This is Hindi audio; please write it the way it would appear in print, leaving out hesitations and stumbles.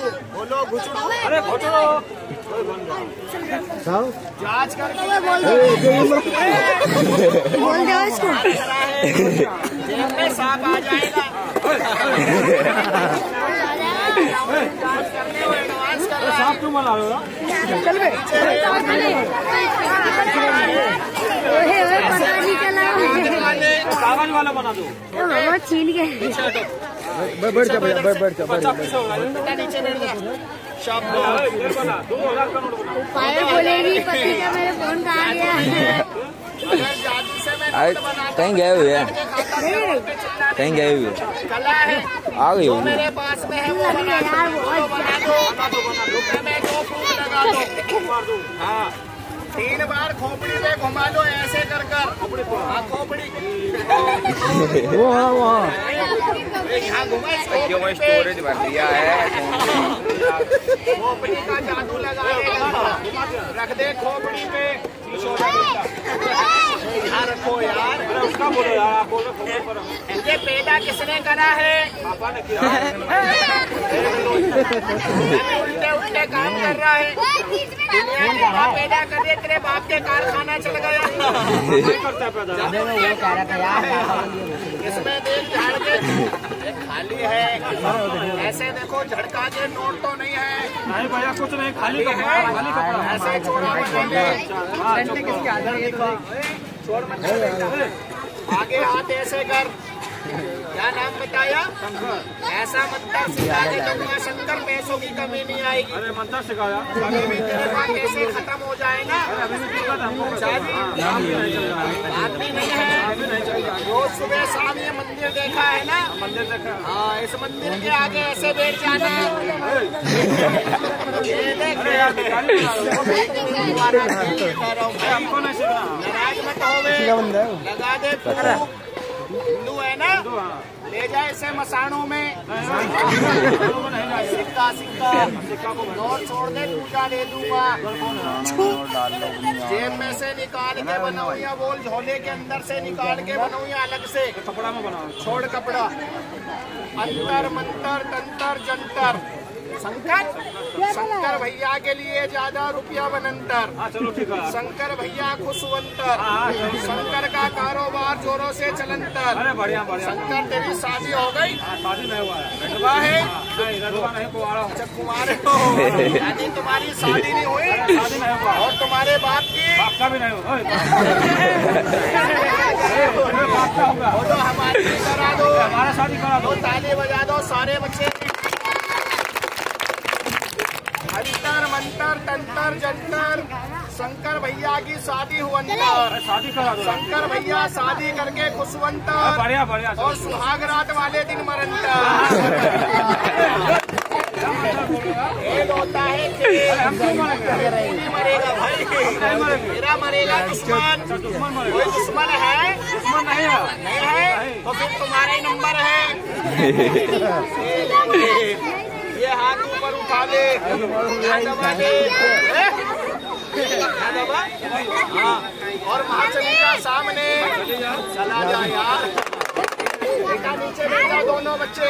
बोलो घुटड़ो। अरे घुटड़ो जांच करके बोल दो इसको। जेब में सांप आ जाएगा। जांच करने हो एडवांस कर रहा है। सांप क्यों बना रहे हो? चल बे पता नहीं चला। कागज वाला बना दो। वो छीन के बैठ जा नीचे बैठ जा। पायल बोलेगी पति का मेरे फोन का आ गया। कहीं गए हुए हैं, कहीं गए हुए कला है आ गई जो मेरे पास में है वो बना दो। मैं 2 फूट लगा दो। हाँ 3 बार खोपड़ी पे घुमा दो ऐसे कर कर। खोपड़ी यहाँ घुमा स्टोरेज भर दिया है। खोपड़ी का जादू लगा रख दे खोपड़ी पे। यहाँ रखो यार। उसका बोलो यार, आप बोलो। ये पैदा किसने करा है? पापा ने किया। उल्टे उल्टे काम कर रहा है। दुनिया पैदा कर दे, तेरे बाप के कारखाना चल गया। इसमें देख झाड़ के खाली है। ऐसे देखो झड़का के नोट तो नहीं है। नहीं भैया कुछ नहीं, खाली कपड़ा। ऐसे छोड़ा बनेंगे। आगे हाथ ऐसे कर। क्या नाम बताया? ऐसा मंत्र सिखा के दूंगा शंकर, पैसों की कमी नहीं आएगी। अरे मंत्र सिखाया, कभी भी तेरे पास पैसे खत्म हो जाएगा। बात भी नहीं है। रोज सुबह शाम ये मंदिर देखा है ना? मंदिर देखा। हाँ इस मंदिर के आगे ऐसे बैठ जाना। ये देख नाराज मत हो, लगा दे। हिंदू है ना? ले जाए इसे मसाणों में। सिक्का नोट छोड़ दे, पूजा ले दूंगा। जेब में से निकाल के बनाऊं या बोल झोले के अंदर से निकाल के बनाऊं या अलग से? कपड़ा में बनाओ। छोड़ कपड़ा। अंतर मंतर तंतर जंतर। शंकर भैया के लिए ज्यादा रुपया बनंतर। चलो ठीक है। शंकर भैया खुशवंतर। शंकर का कारोबार जोरों से चलंतर। अरे बढ़िया बढ़िया। शंकर तेरी शादी हो गई? शादी नहीं हुआ है। रटवा है? नहीं रटवा नहीं, कुंवारा हूँ। अच्छा कुंवारे हो। यानी तुम्हारी शादी नहीं हुई? शादी नहीं हुआ। और तुम्हारे बाप की? बाप का भी नहीं हुआ। बाप का होगा। तो हमारी करा दो। हमारा शादी करा दो। ताली बजा दो सारे बच्चे। अंतर मंतर तंतर जंतर। शंकर भैया की शादी हुअंतर। शादी करा दो। शंकर भैया शादी करके खुशवंतर। बढ़िया बढ़िया। और सुहाग रात वाले दिन मरंतर। खेल होता है खेल। नहीं मरेगा भाई, मेरा मरेगा दुश्मन। कोई दुश्मन है? दुश्मन नहीं है। नहीं है तो फिर तुम्हारा ही नंबर है। ये हाथ ऊपर उठा ले, दबा दे। हाँ और महाचली का सामने चला जा यार। बेटा नीचे बैठा दोनों बच्चे।